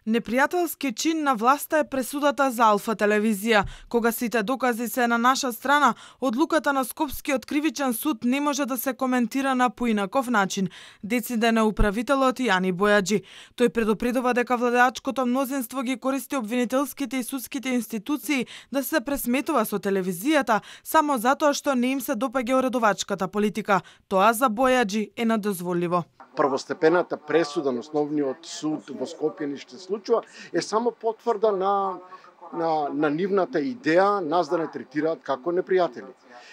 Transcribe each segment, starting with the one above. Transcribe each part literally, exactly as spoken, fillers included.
Непријателски чин на власта е пресудата за Алфа телевизија. Кога сите докази се на наша страна, одлуката на Скопскиот кривичен суд не може да се коментира на поинаков начин, дециден е управителот Јани Бојаджи. Тој предупредува дека владеачкото мнозинство ги користи обвинителските и судските институции да се пресметува со телевизијата само затоа што не им се допаѓа уредовачката политика. Тоа за Бојаджи е недозволиво. Првостепената пресуда на основниот суд во Скопје ни што се случува е само потврда на, на, на нивната идеја нас да не третираат како непријатели.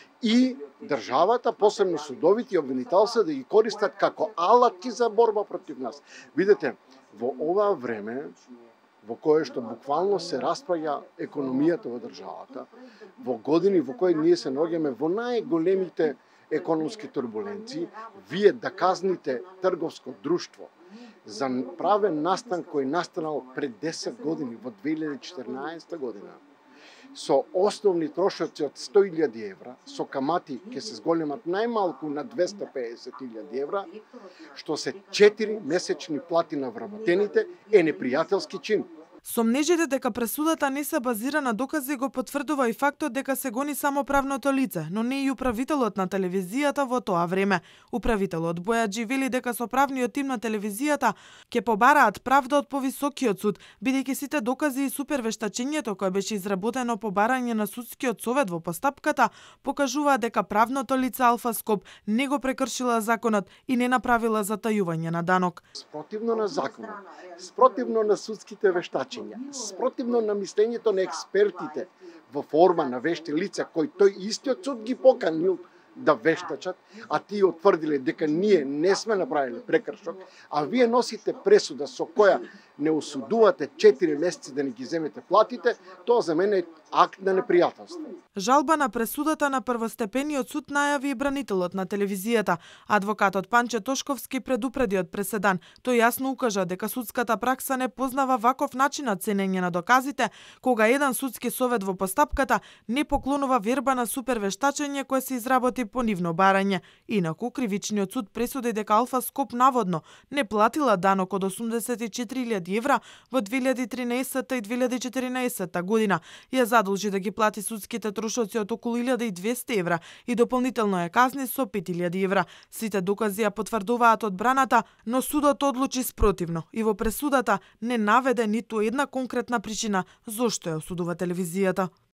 И државата, посебно судовите и обвинителства да ги користат како алатки за борба против нас. Видете, во ова време во кое што буквално се распраѓа економијата во државата, во години во кои ние се наоѓаме во најголемите економски турбуленции, вие да казните трговско друштво за правен настан кој настанал пред десет години во две илјади и четрнаесетта година со основни трошоци од сто илјади евра, со камати ќе се зголемат најмалку на двесте и педесет илјади евра, што се четири месечни плати на вработените, е непријателски чин. Сомнежите дека пресудата не се базира на докази го потврдува и фактот дека се гони само правното лице, но не и управителот на телевизијата во тоа време. Управителот Бојаджи вели дека со правниот тим на телевизијата ќе побараат правда од повисокиот суд, бидејќи сите докази и супервештачењето кое беше изработено по барање на судскиот совет во постапката покажува дека правното лице Алфа Скоп не го прекршила законот и не направила затајување на данок. Спротивно на законот, спротивно на судските вештачења, спротивно на мислењето на експертите во форма на вешти лица кои тој истиот суд ги поканил да вештачат, а тие утврдиле дека ние не сме направиле прекршок, а вие носите пресуда со која не осудувате четири месеци да не ги земете платите, тоа за мене е акт на непријателство. Жалба на пресудата на првостепениот суд најави и бранителот на телевизијата. Адвокатот Панче Тошковски предупреди од преседан. Тој јасно укажа дека судската пракса не познава ваков начин на ценење на доказите, кога еден судски совет во постапката не поклонува верба на супервештачење кое се изработи по нивно барање. Инаку, кривичниот суд пресуди дека Алфа Скоп наводно не платила данок од осумдесет и четири илјади евра во две илјади и тринаесетта и две илјади и четиринаесетта година. Ја задолжи да ги плати судските трошоци од околу илјада и двесте евра и дополнително ја казни со пет илјади евра. Сите докази ја потврдуваат одбраната, но судот одлучи спротивно и во пресудата не наведе ниту една конкретна причина зошто ја осудува телевизијата.